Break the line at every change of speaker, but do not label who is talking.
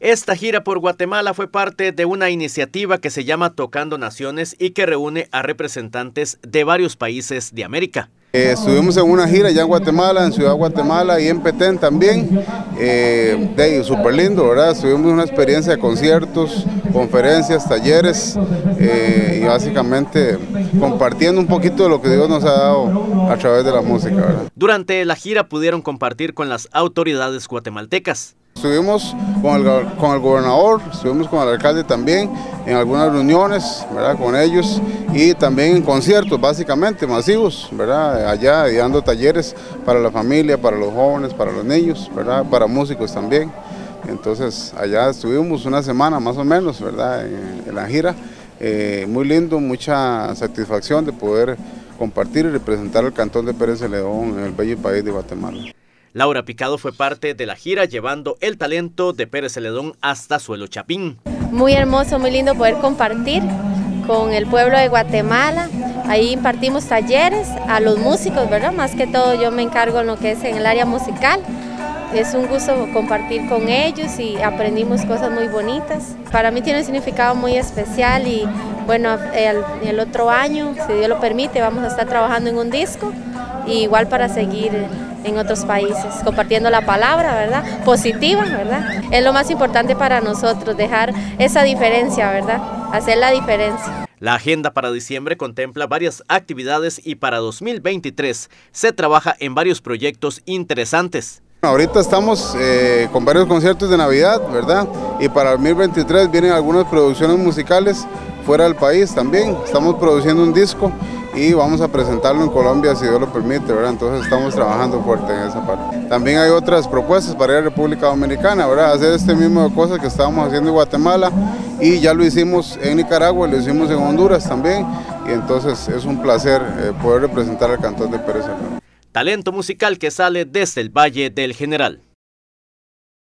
Esta gira por Guatemala fue parte de una iniciativa que se llama Tocando Naciones y que reúne a representantes de varios países de América.
Estuvimos en una gira ya en Guatemala, en Ciudad Guatemala y en Petén también, súper lindo, ¿verdad? Tuvimos una experiencia de conciertos, conferencias, talleres y básicamente compartiendo un poquito de lo que Dios nos ha dado a través de la música, ¿verdad?
Durante la gira pudieron compartir con las autoridades guatemaltecas.
Estuvimos con el gobernador, estuvimos con el alcalde también, en algunas reuniones, ¿verdad?, con ellos y también en conciertos básicamente masivos, ¿verdad?, allá dando talleres para la familia, para los jóvenes, para los niños, ¿verdad?, para músicos también. Entonces allá estuvimos una semana más o menos, ¿verdad?, en la gira. Muy lindo, mucha satisfacción de poder compartir y representar al cantón de Pérez Celedón en el bello país de Guatemala.
Laura Picado fue parte de la gira llevando el talento de Pérez Celedón hasta Suelo Chapín.
Muy hermoso, muy lindo poder compartir con el pueblo de Guatemala. Ahí impartimos talleres a los músicos, ¿verdad? Más que todo yo me encargo en lo que es en el área musical. Es un gusto compartir con ellos y aprendimos cosas muy bonitas. Para mí tiene un significado muy especial y bueno, el otro año, si Dios lo permite, vamos a estar trabajando en un disco y igual para seguir en otros países, compartiendo la palabra, ¿verdad?, positiva, ¿verdad? Es lo más importante para nosotros, dejar esa diferencia, ¿verdad?, hacer la diferencia.
La agenda para diciembre contempla varias actividades y para 2023 se trabaja en varios proyectos interesantes.
Ahorita estamos con varios conciertos de Navidad, ¿verdad? Y para 2023 vienen algunas producciones musicales fuera del país también. Estamos produciendo un disco y vamos a presentarlo en Colombia si Dios lo permite, ¿verdad? Entonces estamos trabajando fuerte en esa parte. También hay otras propuestas para ir a República Dominicana, ¿verdad? Hacer este mismo de cosas que estábamos haciendo en Guatemala y ya lo hicimos en Nicaragua, lo hicimos en Honduras también y entonces es un placer poder representar al cantón de Pérez Celedón.
Talento musical que sale desde el Valle del General.